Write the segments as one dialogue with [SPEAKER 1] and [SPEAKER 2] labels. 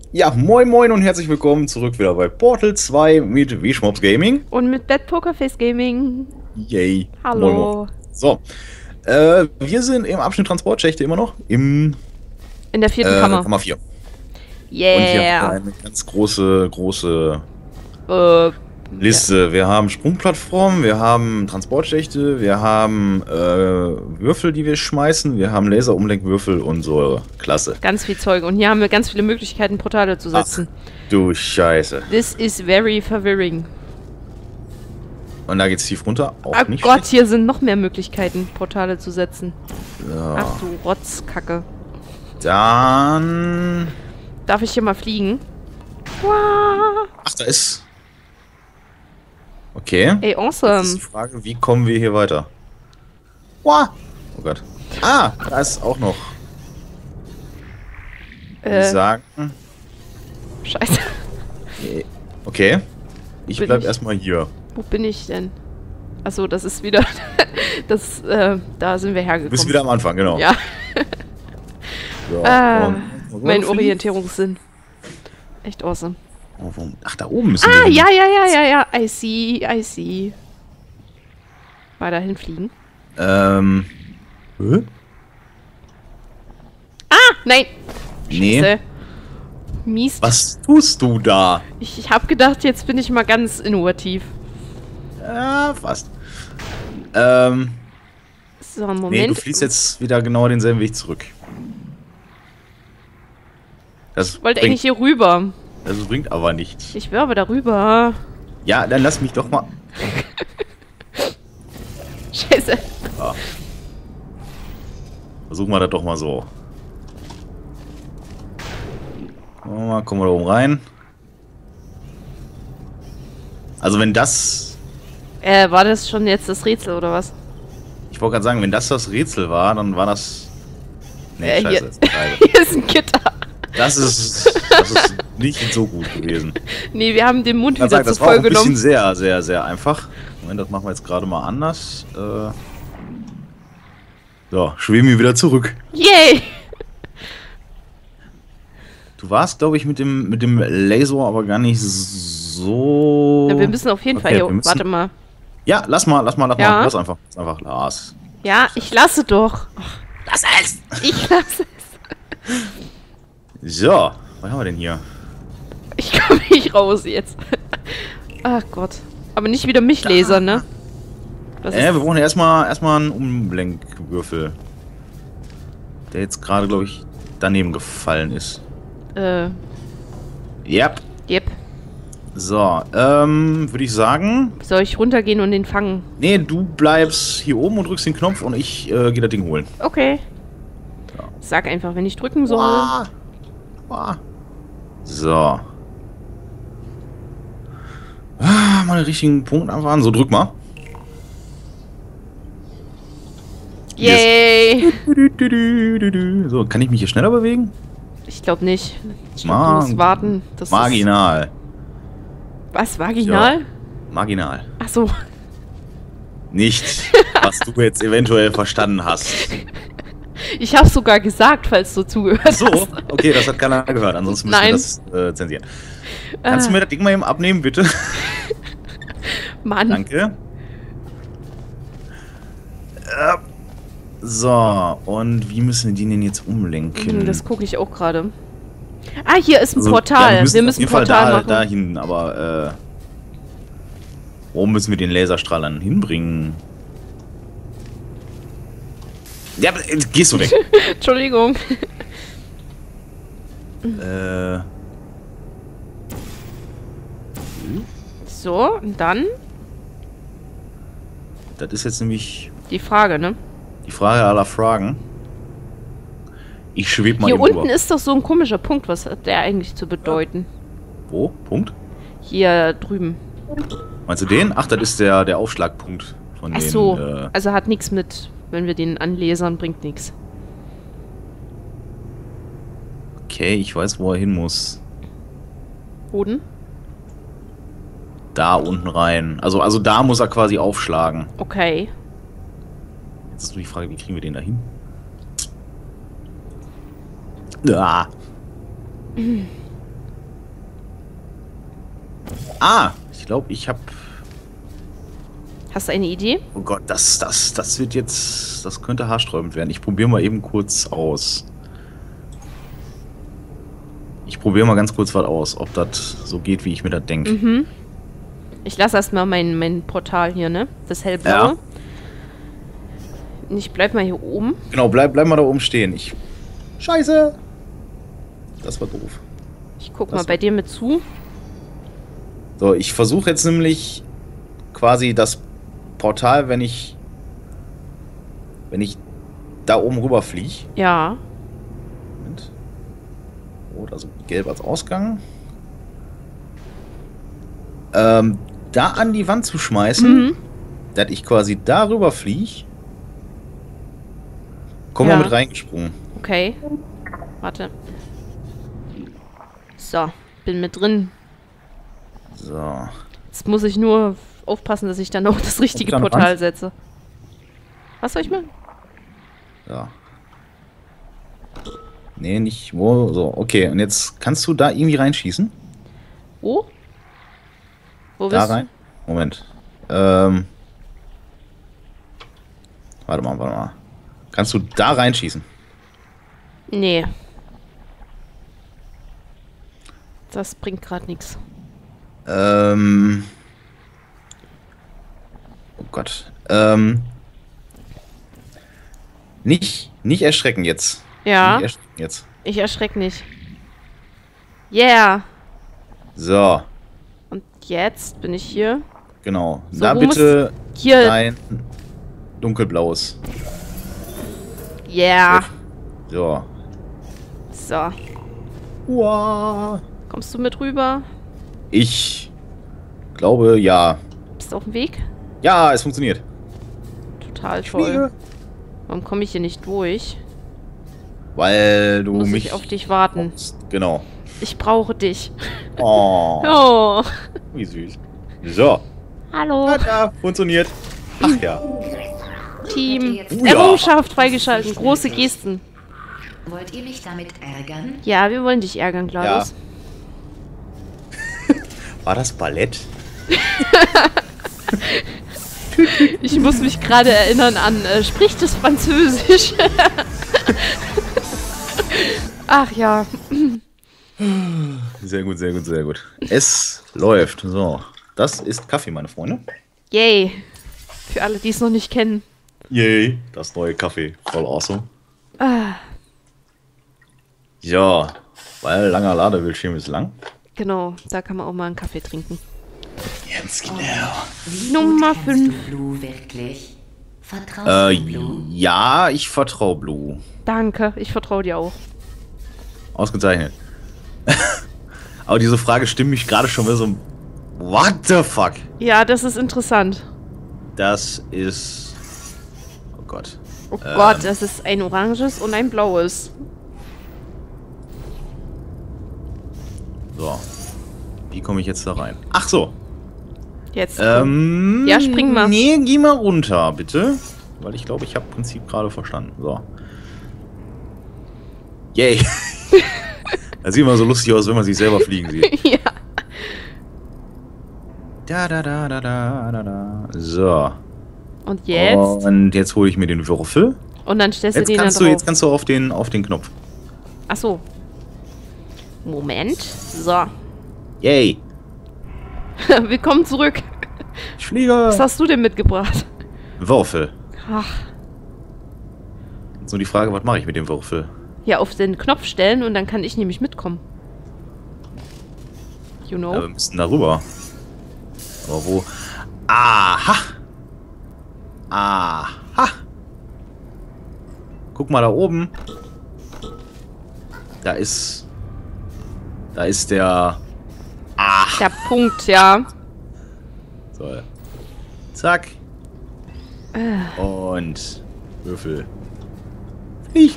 [SPEAKER 1] Ja, moin moin und herzlich willkommen zurück wieder bei Portal 2 mit Wschmops Gaming.
[SPEAKER 2] Und mit Bad Pokerface Gaming.
[SPEAKER 1] Yay. Moin moin.
[SPEAKER 2] Hallo.
[SPEAKER 1] So, wir sind im Abschnitt Transportschächte immer noch im
[SPEAKER 2] In der vierten Kammer.
[SPEAKER 1] Kammer 4. Und hier haben wir
[SPEAKER 2] Yeah.
[SPEAKER 1] eine ganz große
[SPEAKER 2] Äh,
[SPEAKER 1] Liste. Wir haben Sprungplattformen, wir haben Transportschächte, wir haben Würfel, die wir schmeißen, wir haben Laserumlenkwürfel und so. Klasse.
[SPEAKER 2] ganz viel Zeug. Und hier haben wir ganz viele Möglichkeiten, Portale zu setzen.
[SPEAKER 1] Du Scheiße.
[SPEAKER 2] This is very verwirring.
[SPEAKER 1] Und da geht's tief runter. Auch
[SPEAKER 2] Oh
[SPEAKER 1] nicht
[SPEAKER 2] Gott,
[SPEAKER 1] schlecht.
[SPEAKER 2] hier sind noch mehr Möglichkeiten, Portale zu setzen.
[SPEAKER 1] Ja.
[SPEAKER 2] Ach du Rotzkacke.
[SPEAKER 1] Dann...
[SPEAKER 2] Darf ich hier mal fliegen? Wow.
[SPEAKER 1] Ach, da ist... Okay.
[SPEAKER 2] Ey,
[SPEAKER 1] Jetzt ist
[SPEAKER 2] awesome.
[SPEAKER 1] die Frage, wie kommen wir hier weiter? Wow. Oh Gott. Ah, da ist auch noch... Die sagen...
[SPEAKER 2] Scheiße.
[SPEAKER 1] Okay. Ich
[SPEAKER 2] Bin
[SPEAKER 1] bleib
[SPEAKER 2] ich-
[SPEAKER 1] erstmal hier.
[SPEAKER 2] Wo bin ich denn? Achso, das ist wieder... da sind wir
[SPEAKER 1] Du
[SPEAKER 2] hergekommen.
[SPEAKER 1] bist wieder am Anfang, genau.
[SPEAKER 2] Ja.
[SPEAKER 1] So,
[SPEAKER 2] Ah,
[SPEAKER 1] und-
[SPEAKER 2] mein Orientierungssinn. Echt awesome.
[SPEAKER 1] Oh, ach, da oben müssen wir
[SPEAKER 2] Ah,
[SPEAKER 1] hin.
[SPEAKER 2] ja. I see. Weiterhin fliegen.
[SPEAKER 1] Hä?
[SPEAKER 2] Ah, nein.
[SPEAKER 1] Nee.
[SPEAKER 2] Scheiße. Mies.
[SPEAKER 1] Was tust du da?
[SPEAKER 2] Ich hab gedacht, jetzt bin ich mal ganz innovativ.
[SPEAKER 1] Ja, fast.
[SPEAKER 2] So, Moment.
[SPEAKER 1] Nee, du fließt jetzt wieder genau denselben Weg zurück. Das
[SPEAKER 2] Ich wollte
[SPEAKER 1] bringt,
[SPEAKER 2] eigentlich hier rüber.
[SPEAKER 1] das bringt aber nichts.
[SPEAKER 2] Ich will aber darüber.
[SPEAKER 1] Ja, dann lass mich doch mal...
[SPEAKER 2] Scheiße.
[SPEAKER 1] Ja. Versuchen wir das doch mal so. Kommen wir da oben rein. Also wenn das...
[SPEAKER 2] War das schon jetzt das Rätsel oder was?
[SPEAKER 1] Ich wollte gerade sagen, wenn das Rätsel war, dann war das... Nee, scheiße.
[SPEAKER 2] Hier.
[SPEAKER 1] Das ist eine
[SPEAKER 2] Hier ist ein Gitter.
[SPEAKER 1] Das ist nicht so gut gewesen.
[SPEAKER 2] Nee, wir haben den Mund
[SPEAKER 1] Ich kann
[SPEAKER 2] wieder
[SPEAKER 1] sagen,
[SPEAKER 2] zu
[SPEAKER 1] das war auch
[SPEAKER 2] voll
[SPEAKER 1] ein bisschen
[SPEAKER 2] genommen.
[SPEAKER 1] sehr einfach. Moment, das machen wir jetzt gerade mal anders. So, schweben wir wieder zurück.
[SPEAKER 2] Yay!
[SPEAKER 1] Du warst, glaube ich, mit dem Laser aber gar nicht so...
[SPEAKER 2] Ja, wir müssen auf jeden
[SPEAKER 1] Okay,
[SPEAKER 2] Fall hier.
[SPEAKER 1] wir müssen-
[SPEAKER 2] Warte mal.
[SPEAKER 1] Ja, lass mal.
[SPEAKER 2] Ja.
[SPEAKER 1] Lass einfach. Lass.
[SPEAKER 2] Ja, ich lasse doch.
[SPEAKER 1] Lass es!
[SPEAKER 2] Ich lasse es.
[SPEAKER 1] So, was haben wir denn hier?
[SPEAKER 2] Ich komme nicht raus jetzt. Ach Gott. Aber nicht wieder mich lasern, ne? Das
[SPEAKER 1] Wir
[SPEAKER 2] ist,
[SPEAKER 1] brauchen erstmal einen Umlenkwürfel. Der jetzt gerade, glaube ich, daneben gefallen ist. Yep.
[SPEAKER 2] yep.
[SPEAKER 1] So, würde ich sagen...
[SPEAKER 2] Soll ich runtergehen und den fangen?
[SPEAKER 1] Nee, du bleibst hier oben und drückst den Knopf und ich gehe das Ding holen.
[SPEAKER 2] Okay.
[SPEAKER 1] Ja.
[SPEAKER 2] Sag einfach, wenn ich drücken soll.
[SPEAKER 1] Wow. Wow. So. Mal den richtigen Punkt anfahren. So, drück mal.
[SPEAKER 2] Yay!
[SPEAKER 1] So, kann ich mich hier schneller bewegen?
[SPEAKER 2] Ich glaube nicht. Ich glaub, du musst warten. Das
[SPEAKER 1] Marginal.
[SPEAKER 2] Ist, was? Vaginal?
[SPEAKER 1] Marginal.
[SPEAKER 2] Ach so.
[SPEAKER 1] Nicht, was du jetzt eventuell verstanden hast.
[SPEAKER 2] Ich habe sogar gesagt, falls du zugehört hast.
[SPEAKER 1] So, okay, das hat keiner gehört. Ansonsten müssen wir
[SPEAKER 2] Nein.
[SPEAKER 1] das zensieren. Kannst du mir das Ding mal eben abnehmen, bitte?
[SPEAKER 2] Mann.
[SPEAKER 1] Danke. So, und wie müssen wir die denn jetzt umlenken?
[SPEAKER 2] Das gucke ich auch gerade. Ah, hier ist ein
[SPEAKER 1] Also,
[SPEAKER 2] Portal.
[SPEAKER 1] ja,
[SPEAKER 2] wir müssen ein Portal machen.
[SPEAKER 1] dahin, aber wo müssen wir den Laserstrahl dann hinbringen? Ja, aber, gehst du weg.
[SPEAKER 2] Entschuldigung. So, und dann
[SPEAKER 1] Das ist jetzt nämlich
[SPEAKER 2] die Frage, ne?
[SPEAKER 1] die Frage aller Fragen. Ich schwebe mal
[SPEAKER 2] Hier
[SPEAKER 1] eben
[SPEAKER 2] unten
[SPEAKER 1] drüber.
[SPEAKER 2] ist doch so ein komischer Punkt. Was hat der eigentlich zu bedeuten?
[SPEAKER 1] Wo? Punkt?
[SPEAKER 2] Hier drüben.
[SPEAKER 1] Meinst du den? Ach, das ist der Aufschlagpunkt von
[SPEAKER 2] Ach
[SPEAKER 1] den...
[SPEAKER 2] so. Also hat nichts mit, wenn wir den anlasern, bringt nichts.
[SPEAKER 1] Okay, ich weiß, wo er hin muss.
[SPEAKER 2] Boden?
[SPEAKER 1] Da unten rein. Also da muss er quasi aufschlagen.
[SPEAKER 2] Okay.
[SPEAKER 1] Jetzt ist nur die Frage, wie kriegen wir den da hin? Ah. Ah, ich glaube, ich habe...
[SPEAKER 2] Hast du eine Idee?
[SPEAKER 1] Oh Gott, das wird jetzt... Das könnte haarsträubend werden. Ich probiere mal eben kurz aus. Ich probiere mal ganz kurz was aus, ob das so geht, wie ich mir das denke.
[SPEAKER 2] Mhm. Ich lasse erstmal mein Portal hier, ne? Das hellblaue.
[SPEAKER 1] Ja.
[SPEAKER 2] Ich bleib mal hier oben.
[SPEAKER 1] Genau, bleib mal da oben stehen. Scheiße! Das war doof.
[SPEAKER 2] Ich guck
[SPEAKER 1] Das
[SPEAKER 2] mal bei dir mit zu.
[SPEAKER 1] So, ich versuche jetzt nämlich quasi das Portal, wenn ich da oben rüber fliege.
[SPEAKER 2] Ja.
[SPEAKER 1] Moment. Rot, also gelb als Ausgang. Da an die Wand zu schmeißen, dass ich quasi darüber fliege. Komm mal mit reingesprungen.
[SPEAKER 2] Okay. Warte. So, bin mit drin.
[SPEAKER 1] So.
[SPEAKER 2] Jetzt muss ich nur aufpassen, dass ich dann auch das richtige Portal setze. Was soll ich machen?
[SPEAKER 1] Ja. Nee, nicht wo. So, okay. Und jetzt kannst du da irgendwie reinschießen?
[SPEAKER 2] Wo? Wo
[SPEAKER 1] Da
[SPEAKER 2] bist
[SPEAKER 1] rein? Moment. Warte mal. Kannst du da reinschießen?
[SPEAKER 2] du? Nee. Das bringt gerade nichts.
[SPEAKER 1] Oh Gott. Nicht erschrecken jetzt.
[SPEAKER 2] Ja.
[SPEAKER 1] Nicht erschrecken jetzt.
[SPEAKER 2] Ich erschreck nicht. Yeah.
[SPEAKER 1] So,
[SPEAKER 2] Und jetzt bin ich hier.
[SPEAKER 1] genau.
[SPEAKER 2] So,
[SPEAKER 1] Da
[SPEAKER 2] wo
[SPEAKER 1] bitte
[SPEAKER 2] Hier.
[SPEAKER 1] ein dunkelblaues.
[SPEAKER 2] Yeah.
[SPEAKER 1] So.
[SPEAKER 2] So.
[SPEAKER 1] Uah.
[SPEAKER 2] Kommst du mit rüber?
[SPEAKER 1] Ich glaube, ja.
[SPEAKER 2] Bist du auf dem Weg?
[SPEAKER 1] Ja, es funktioniert.
[SPEAKER 2] Total toll. Warum komme ich hier nicht durch?
[SPEAKER 1] Weil du
[SPEAKER 2] Muss
[SPEAKER 1] mich...
[SPEAKER 2] ich auf dich warten.
[SPEAKER 1] Genau.
[SPEAKER 2] Ich brauche dich.
[SPEAKER 1] Oh,
[SPEAKER 2] Oh.
[SPEAKER 1] wie süß. So.
[SPEAKER 2] Hallo.
[SPEAKER 1] Ja, funktioniert. Ach ja.
[SPEAKER 2] Team.
[SPEAKER 1] Ja.
[SPEAKER 2] Errungenschaft freigeschalten. Große Gesten.
[SPEAKER 3] Wollt ihr mich damit ärgern?
[SPEAKER 2] Ja, wir wollen dich ärgern, Gladys.
[SPEAKER 1] War das Ballett?
[SPEAKER 2] Ich muss mich gerade erinnern an, spricht es Französisch? Ach ja.
[SPEAKER 1] Sehr gut, sehr gut, sehr gut. Es läuft. So. Das ist Kaffee, meine Freunde.
[SPEAKER 2] Yay. Für alle, die es noch nicht kennen.
[SPEAKER 1] Yay. Das neue Kaffee. Voll awesome.
[SPEAKER 2] Ah,
[SPEAKER 1] Ja. Weil langer Ladebildschirm ist lang.
[SPEAKER 2] genau, da kann man auch mal einen Kaffee trinken.
[SPEAKER 1] Ganz genau.
[SPEAKER 3] Wie
[SPEAKER 2] Nummer
[SPEAKER 3] gut kennst
[SPEAKER 2] 5.
[SPEAKER 3] du Blue wirklich? Vertraust du Blue?
[SPEAKER 1] Ja, ich vertraue Blue.
[SPEAKER 2] Danke, ich vertraue dir auch.
[SPEAKER 1] Ausgezeichnet. Aber diese Frage stimmt mich gerade schon wieder so. What the fuck?
[SPEAKER 2] Ja, das ist interessant.
[SPEAKER 1] Das ist. Oh Gott.
[SPEAKER 2] Oh Gott, das ist ein oranges und ein blaues.
[SPEAKER 1] So. Wie komme ich jetzt da rein? Ach so.
[SPEAKER 2] Jetzt.
[SPEAKER 1] Ja,
[SPEAKER 2] spring mal.
[SPEAKER 1] Nee, geh mal runter, bitte. Weil ich glaube, ich habe Prinzip gerade verstanden. So. Yay. Das sieht immer so lustig aus, wenn man sich selber fliegen sieht.
[SPEAKER 2] Ja.
[SPEAKER 1] Da. So.
[SPEAKER 2] Und jetzt?
[SPEAKER 1] Und jetzt hole ich mir den Würfel.
[SPEAKER 2] Und dann stellst du den
[SPEAKER 1] Jetzt
[SPEAKER 2] da drauf.
[SPEAKER 1] kannst du auf den Knopf.
[SPEAKER 2] Ach so. Moment. So.
[SPEAKER 1] Yay.
[SPEAKER 2] Willkommen zurück.
[SPEAKER 1] Ich fliege.
[SPEAKER 2] Was hast du denn mitgebracht?
[SPEAKER 1] Würfel.
[SPEAKER 2] Ach.
[SPEAKER 1] So die Frage, was mache ich mit dem Würfel?
[SPEAKER 2] Ja, auf den Knopf stellen und dann kann ich nämlich mitkommen. You know?
[SPEAKER 1] Ja, wir müssen da rüber. Aber wo? Aha! Aha! Guck mal da oben. Da ist der... Ah!
[SPEAKER 2] Der Punkt, ja.
[SPEAKER 1] So. Zack. Und... Würfel. Fliegt.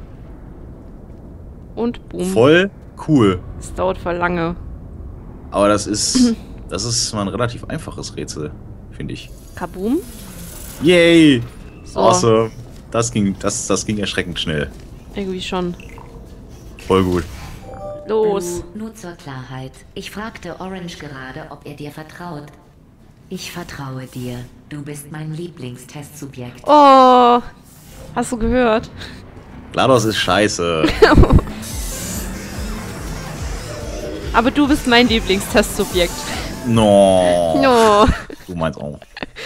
[SPEAKER 2] Und boom.
[SPEAKER 1] Voll cool.
[SPEAKER 2] Es dauert voll lange.
[SPEAKER 1] Aber das ist mal ein relativ einfaches Rätsel, finde ich.
[SPEAKER 2] Kaboom.
[SPEAKER 1] Yay!
[SPEAKER 2] So.
[SPEAKER 1] Awesome. Das ging erschreckend schnell.
[SPEAKER 2] Irgendwie schon.
[SPEAKER 1] Voll gut.
[SPEAKER 2] Los.
[SPEAKER 3] Nur zur Klarheit. Ich fragte Orange gerade, ob er dir vertraut. Ich vertraue dir. Du bist mein Lieblingstestsubjekt.
[SPEAKER 2] Oh. Hast du gehört?
[SPEAKER 1] GLaDOS ist scheiße.
[SPEAKER 2] Aber du bist mein Lieblingstestsubjekt.
[SPEAKER 1] No.
[SPEAKER 2] No.
[SPEAKER 1] Du meinst auch.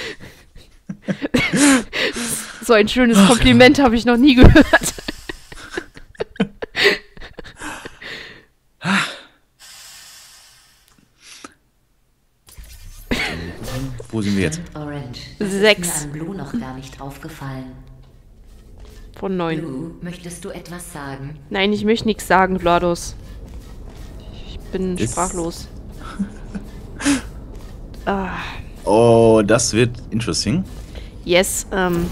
[SPEAKER 2] So ein schönes Kompliment habe ich noch nie gehört.
[SPEAKER 1] Wo sind wir jetzt?
[SPEAKER 3] Orange.
[SPEAKER 2] 6
[SPEAKER 3] Ist mir an Blue noch gar nicht aufgefallen.
[SPEAKER 2] von 9.
[SPEAKER 3] Blue, möchtest du etwas sagen?
[SPEAKER 2] Nein, ich möchte nichts sagen, GLaDOS. Ich bin
[SPEAKER 1] Ist-
[SPEAKER 2] sprachlos. Ah,
[SPEAKER 1] Oh, das wird interesting.
[SPEAKER 2] yes,
[SPEAKER 1] Moment.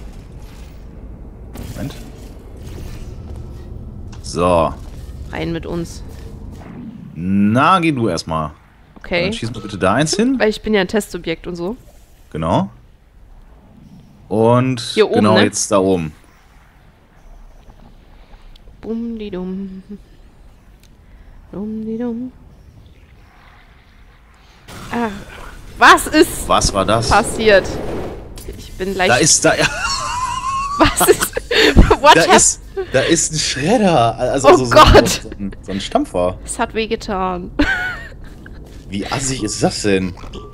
[SPEAKER 1] So.
[SPEAKER 2] rein mit uns.
[SPEAKER 1] Na, geh du erstmal.
[SPEAKER 2] Okay.
[SPEAKER 1] Dann schieß mal bitte da eins hin.
[SPEAKER 2] Weil ich bin ja ein Testsubjekt und so.
[SPEAKER 1] Genau. Und
[SPEAKER 2] Hier oben,
[SPEAKER 1] genau
[SPEAKER 2] ne?
[SPEAKER 1] jetzt da oben.
[SPEAKER 2] Bum di dum. Dum di dum. Ah, was ist
[SPEAKER 1] Was war das?
[SPEAKER 2] passiert? Ich bin leicht.
[SPEAKER 1] Da ist da.
[SPEAKER 2] Was ist? What happened?
[SPEAKER 1] Da ist ein Schredder. Also
[SPEAKER 2] Oh
[SPEAKER 1] so
[SPEAKER 2] Gott.
[SPEAKER 1] So ein Stampfer.
[SPEAKER 2] Es hat wehgetan.
[SPEAKER 1] Wie assig ist das denn?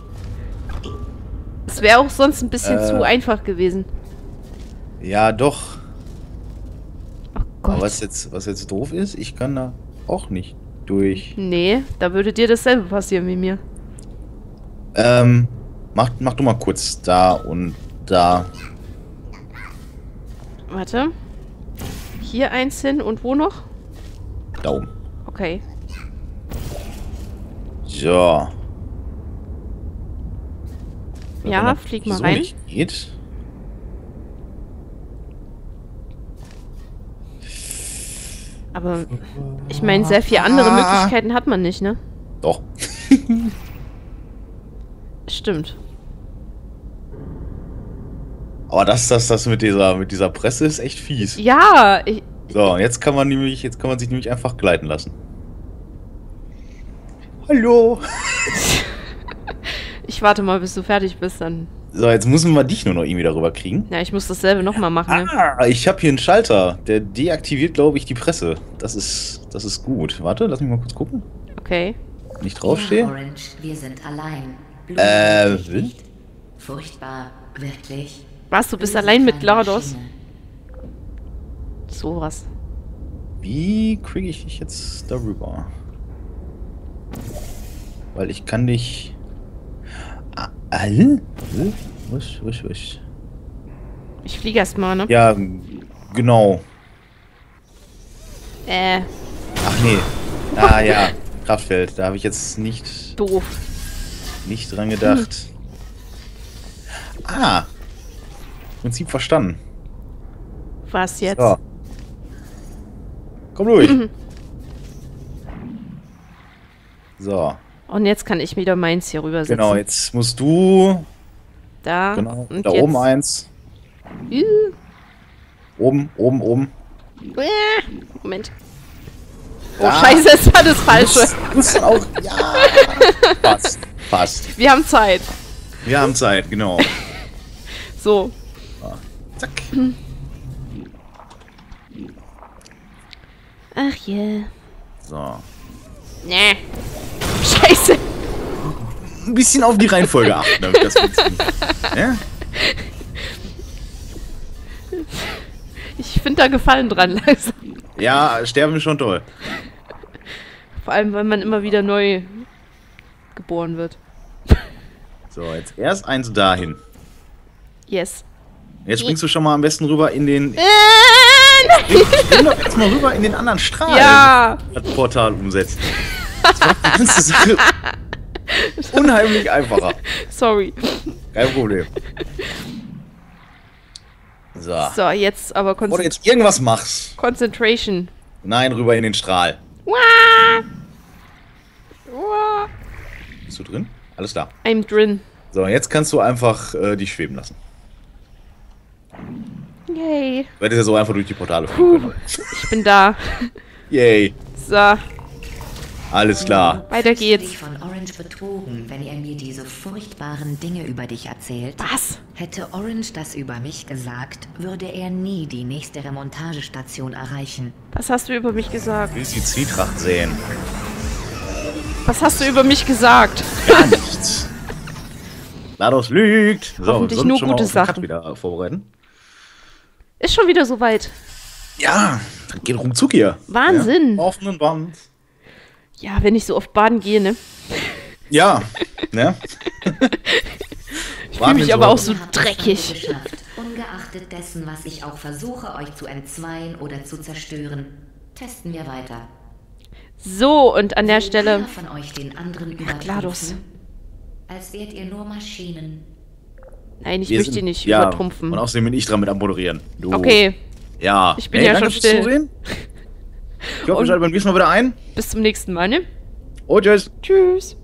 [SPEAKER 2] Es wäre auch sonst ein bisschen zu einfach gewesen.
[SPEAKER 1] Ja, doch.
[SPEAKER 2] Oh Gott.
[SPEAKER 1] Aber was jetzt doof ist, ich kann da auch nicht durch.
[SPEAKER 2] Nee, da würde dir dasselbe passieren wie mir.
[SPEAKER 1] Mach du mal kurz da und da.
[SPEAKER 2] Warte. Hier eins hin und wo noch?
[SPEAKER 1] Da oben.
[SPEAKER 2] Okay.
[SPEAKER 1] So.
[SPEAKER 2] Ja,
[SPEAKER 1] Wenn
[SPEAKER 2] flieg
[SPEAKER 1] das
[SPEAKER 2] mal
[SPEAKER 1] so
[SPEAKER 2] rein.
[SPEAKER 1] nicht geht.
[SPEAKER 2] Aber ich meine, sehr viele andere Möglichkeiten hat man nicht, ne?
[SPEAKER 1] Doch.
[SPEAKER 2] Stimmt.
[SPEAKER 1] Aber das mit dieser Presse ist echt fies.
[SPEAKER 2] Ja,
[SPEAKER 1] So, jetzt kann man sich nämlich einfach gleiten lassen. Hallo.
[SPEAKER 2] ich warte mal, bis du fertig bist, dann.
[SPEAKER 1] So, jetzt müssen wir dich nur noch irgendwie darüber kriegen.
[SPEAKER 2] Ja, ich muss dasselbe nochmal machen, ne?
[SPEAKER 1] Ah, ich habe hier einen Schalter. Der deaktiviert, glaube ich, die Presse. Das ist gut. Warte, lass mich mal kurz gucken.
[SPEAKER 2] Okay.
[SPEAKER 1] Nicht
[SPEAKER 3] Ja,
[SPEAKER 1] draufstehen.
[SPEAKER 3] Orange, wir sind allein. Blue, wirklich
[SPEAKER 1] will?
[SPEAKER 3] nicht. Furchtbar, wirklich.
[SPEAKER 2] Was, du bist
[SPEAKER 3] Blue
[SPEAKER 2] allein
[SPEAKER 3] sind
[SPEAKER 2] mit
[SPEAKER 3] keine
[SPEAKER 2] GLaDOS?
[SPEAKER 3] Maschine.
[SPEAKER 2] Sowas.
[SPEAKER 1] Wie kriege ich dich jetzt darüber? Weil ich kann dich... Was?
[SPEAKER 2] Ich fliege erstmal, ne?
[SPEAKER 1] Ja, genau. Ach nee. Ah ja, Kraftfeld. Da habe ich jetzt nicht
[SPEAKER 2] Doof.
[SPEAKER 1] dran gedacht. Ah. Prinzip verstanden.
[SPEAKER 2] Was jetzt?
[SPEAKER 1] So. Komm durch. So.
[SPEAKER 2] Und jetzt kann ich wieder meins hier rüber setzen.
[SPEAKER 1] Genau, jetzt musst du...
[SPEAKER 2] Da.
[SPEAKER 1] Genau,
[SPEAKER 2] Und
[SPEAKER 1] da
[SPEAKER 2] jetzt.
[SPEAKER 1] oben eins. Oben.
[SPEAKER 2] Moment. Oh,
[SPEAKER 1] Da.
[SPEAKER 2] scheiße, es war das Falsche.
[SPEAKER 1] Muss auch... Ja. Fast.
[SPEAKER 2] Wir haben Zeit.
[SPEAKER 1] Wir haben Zeit, genau.
[SPEAKER 2] So.
[SPEAKER 1] Zack.
[SPEAKER 2] Ach je.
[SPEAKER 1] So.
[SPEAKER 2] Nee. Scheiße.
[SPEAKER 1] Ein bisschen auf die Reihenfolge achten, damit das funktioniert. Ja?
[SPEAKER 2] Ich finde da Gefallen dran langsam.
[SPEAKER 1] Ja, sterben ist schon toll.
[SPEAKER 2] Vor allem, weil man immer wieder neu geboren wird.
[SPEAKER 1] So, jetzt erst eins dahin.
[SPEAKER 2] Yes.
[SPEAKER 1] Jetzt springst du schon mal am besten rüber in den...
[SPEAKER 2] Nein.
[SPEAKER 1] Spring doch jetzt mal rüber in den anderen Strahl.
[SPEAKER 2] Ja.
[SPEAKER 1] Das Portal umsetzt. Das macht die ganze Sache unheimlich einfacher.
[SPEAKER 2] Sorry.
[SPEAKER 1] Kein Problem. So.
[SPEAKER 2] So, jetzt aber
[SPEAKER 1] Bevor du jetzt irgendwas machst.
[SPEAKER 2] Concentration.
[SPEAKER 1] Nein, rüber in den Strahl.
[SPEAKER 2] Wah. Wah.
[SPEAKER 1] Bist du drin? Alles klar.
[SPEAKER 2] I'm drin.
[SPEAKER 1] So, jetzt kannst du einfach dich schweben lassen.
[SPEAKER 2] Yay.
[SPEAKER 1] Du hättest ja so einfach durch die Portale fliegen können.
[SPEAKER 2] Ich bin da.
[SPEAKER 1] Yay.
[SPEAKER 2] So.
[SPEAKER 1] Alles klar.
[SPEAKER 2] Weiter
[SPEAKER 3] Fühlst du
[SPEAKER 2] geht's.
[SPEAKER 3] dich von Orange betrogen, wenn er mir diese furchtbaren Dinge über dich erzählt?
[SPEAKER 2] Was?
[SPEAKER 3] Hätte Orange das über mich gesagt, würde er nie die nächste Remontagestation erreichen.
[SPEAKER 2] Was hast du über mich gesagt?
[SPEAKER 1] Wie sie Zwietracht sehen.
[SPEAKER 2] Was hast du über mich gesagt?
[SPEAKER 1] Gar nichts. GLaDOS lügt. So,
[SPEAKER 2] Hoffentlich
[SPEAKER 1] sollen wir
[SPEAKER 2] nur
[SPEAKER 1] schon mal
[SPEAKER 2] gute
[SPEAKER 1] auf den Cut
[SPEAKER 2] Sachen.
[SPEAKER 1] wieder vorbereiten?
[SPEAKER 2] Ist schon wieder soweit.
[SPEAKER 1] Ja, dann geht ruckzuck hier.
[SPEAKER 2] Wahnsinn.
[SPEAKER 1] Ja, offenen Band.
[SPEAKER 2] Ja, wenn ich so oft baden gehe, ne?
[SPEAKER 1] Ja, ne?
[SPEAKER 2] Ich fühle mich aber auch so
[SPEAKER 3] Ihr habt es
[SPEAKER 2] dreckig.
[SPEAKER 3] heute geschafft, ungeachtet dessen, was ich auch versuche, euch zu entzweien oder zu zerstören. Testen wir weiter.
[SPEAKER 2] So, und an der
[SPEAKER 3] Will
[SPEAKER 2] Stelle...
[SPEAKER 3] keiner von euch den anderen
[SPEAKER 2] GLaDOS.
[SPEAKER 3] übertrumpfen? Als wärt ihr nur Maschinen.
[SPEAKER 2] Nein, ich
[SPEAKER 1] Wir
[SPEAKER 2] möchte
[SPEAKER 1] sind-
[SPEAKER 2] nicht
[SPEAKER 1] ja,
[SPEAKER 2] übertrumpfen.
[SPEAKER 1] Und außerdem bin ich dran mit am Moderieren. Du.
[SPEAKER 2] Okay,
[SPEAKER 1] Ja.
[SPEAKER 2] Ich bin ja
[SPEAKER 1] danke
[SPEAKER 2] schon
[SPEAKER 1] fürs
[SPEAKER 2] still.
[SPEAKER 1] Zusehen. Ich hoffe,
[SPEAKER 2] Und-
[SPEAKER 1] wir schalten beim nächsten Mal wieder ein.
[SPEAKER 2] bis zum nächsten Mal, ne?
[SPEAKER 1] Und tschüss.
[SPEAKER 2] Tschüss.